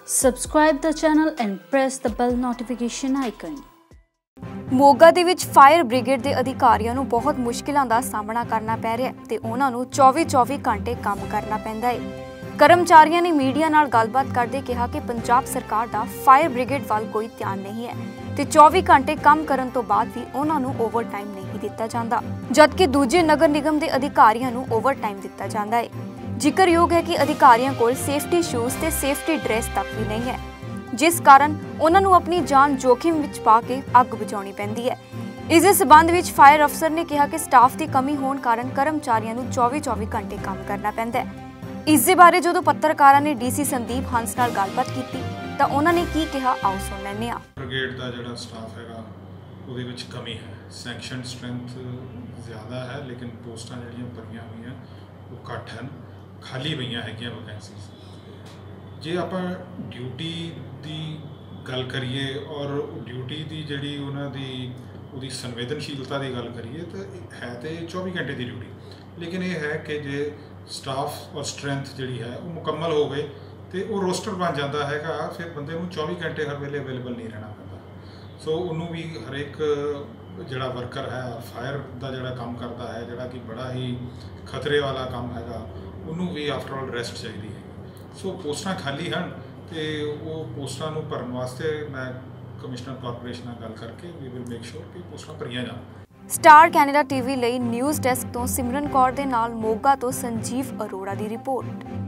Subscribe the channel and press the bell notification icon. Moga ਦੇ ਵਿੱਚ fire brigade ਦੇ ਅਧਿਕਾਰੀਆਂ ਨੂੰ ਬਹੁਤ ਮੁਸ਼ਕਿਲਾਂ ਦਾ ਸਾਹਮਣਾ ਕਰਨਾ ਪੈ ਰਿਹਾ ਹੈ ਤੇ ਉਹਨਾਂ ਨੂੰ 24-24 ਘੰਟੇ ਕੰਮ ਕਰਨਾ ਪੈਂਦਾ ਹੈ। ਕਰਮਚਾਰੀਆਂ ਨੇ ਮੀਡੀਆ ਨਾਲ ਗੱਲਬਾਤ ਕਰਦੇ ਕਿਹਾ ਕਿ ਪੰਜਾਬ ਸਰਕਾਰ ਦਾ ਫਾਇਰ ਬ੍ਰਿਗੇਡ ਵੱਲ ਕੋਈ ਧਿਆਨ ਨਹੀਂ ਹੈ ਤੇ 24 ਘੰਟੇ ਕੰਮ ਕਰਨ ਤੋਂ ਬਾਅਦ ਵੀ ਉਹਨਾਂ ਨੂੰ ਓਵਰਟਾਈਮ ਨਹੀਂ ਦਿੱਤਾ ਜਾਂਦਾ, ਜਦਕਿ ਦੂਜੇ ਨਗਰ ਨਿਗਮ ਦੇ ਅਧਿਕਾਰੀਆਂ ਨੂੰ ਓਵਰਟਾਈਮ ਦਿੱਤਾ ਜਾਂਦਾ ਹੈ। ਜ਼ਿਕਰਯੋਗ ਹੈ ਕਿ ਅਧਿਕਾਰੀਆਂ ਕੋਲ ਸੇਫਟੀ ਸ਼ੂਜ਼ ਤੇ ਸੇਫਟੀ ਡਰੈਸ ਤੱਕ ਵੀ ਨਹੀਂ ਹੈ, ਜਿਸ ਕਾਰਨ ਉਹਨਾਂ ਨੂੰ ਆਪਣੀ ਜਾਨ ਜੋਖਿਮ ਵਿੱਚ ਪਾ ਕੇ ਅੱਗ ਬੁਝਾਉਣੀ ਪੈਂਦੀ ਹੈ। ਇਸ ਦੇ ਸਬੰਧ ਵਿੱਚ ਫਾਇਰ ਅਫਸਰ ਨੇ ਕਿਹਾ ਕਿ ਸਟਾਫ ਦੀ ਕਮੀ ਹੋਣ ਕਾਰਨ ਕਰਮਚਾਰੀਆਂ ਨੂੰ 24-24 ਘੰਟੇ ਕੰਮ ਕਰਨਾ ਪੈਂਦਾ ਹੈ। ਇਸ ਦੇ ਬਾਰੇ ਜਦੋਂ ਪੱਤਰਕਾਰਾਂ ਨੇ ਡੀਸੀ ਸੰਦੀਪ ਹੰਸ ਨਾਲ ਗੱਲਬਾਤ ਕੀਤੀ ਤਾਂ ਉਹਨਾਂ ਨੇ ਕੀ ਕਿਹਾ, ਆਓ ਸੁਣ ਲੈਂਦੇ ਹਾਂ। ਬ੍ਰਿਗੇਡ ਦਾ ਜਿਹੜਾ ਸਟਾਫ ਹੈਗਾ ਉਹਦੇ ਵਿੱਚ ਕਮੀ ਹੈ। ਸੈਂਕਸ਼ਨ ਸਟਰੈਂਥ ਜ਼ਿਆਦਾ ਹੈ ਲੇਕਿਨ ਪੋਸਟਾਂ ਜਿਹੜੀਆਂ ਭਰੀਆਂ ਹੋਈਆਂ ਉਹ ਘੱਟ ਹਨ, ਖਾਲੀ ਪਈਆਂ ਹੈਗੀਆਂ ਵੈਕੈਂਸੀਜ਼। ਜੇ ਆਪਾਂ ਡਿਊਟੀ ਦੀ ਗੱਲ ਕਰੀਏ ਔਰ ਡਿਊਟੀ ਦੀ ਜਿਹੜੀ ਉਹਨਾਂ ਦੀ ਉਹਦੀ ਸੰਵੇਦਨਸ਼ੀਲਤਾ ਦੀ ਗੱਲ ਕਰੀਏ ਤਾਂ ਹੈ ਤੇ 24 ਘੰਟੇ ਦੀ ਡਿਊਟੀ, ਲੇਕਿਨ ਇਹ ਹੈ ਕਿ ਜੇ ਸਟਾਫ ਔਰ ਸਟਰੈਂਥ ਜਿਹੜੀ ਹੈ ਉਹ ਮੁਕੰਮਲ ਹੋਵੇ ਤੇ ਉਹ ਰੋਸਟਰ ਬਣ ਜਾਂਦਾ ਹੈਗਾ, ਫਿਰ ਬੰਦੇ ਨੂੰ 24 ਘੰਟੇ ਹਰ ਵੇਲੇ ਅਵੇਲੇਬਲ ਨਹੀਂ ਰਹਿਣਾ ਪੈਂਦਾ। ਸੋ ਉਹਨੂੰ ਵੀ ਹਰੇਕ ਜਿਹੜਾ ਵਰਕਰ ਹੈ ਫਾਇਰ ਦਾ ਜਿਹੜਾ ਕੰਮ ਕਰਦਾ ਹੈ, ਜਿਹੜਾ ਕਿ ਬੜਾ ਹੀ ਖਤਰੇ ਵਾਲਾ ਕੰਮ ਹੈਗਾ, ਉਹਨੂੰ ਵੀ ਆਫਟਰ ਆਲ ਰੈਸਟ ਚਾਹੀਦੀ ਹੈ। ਸੋ ਪੋਸਟਾਂ ਖਾਲੀ ਹਨ ਤੇ ਉਹ ਪੋਸਟਾਂ ਨੂੰ ਭਰਨ ਵਾਸਤੇ ਮੈਂ ਕਮਿਸ਼ਨਰ ਕਾਰਪੋਰੇਸ਼ਨ ਨਾਲ ਗੱਲ ਕਰਕੇ ਵੀ ਵਿਲ ਮੇਕ ਸ਼ੋਰ ਕਿ ਪੋਸਟਾਂ ਭਰੀਆਂ ਜਾਣ। ਸਟਾਰ ਕੈਨੇਡਾ ਟੀਵੀ ਲਈ ਨਿਊਜ਼ ਡੈਸਕ ਤੋਂ ਸਿਮਰਨ ਕੌਰ ਦੇ ਨਾਲ ਮੋਗਾ ਤੋਂ ਸੰਜੀਵ ਅਰੋੜਾ ਦੀ ਰਿਪੋਰਟ।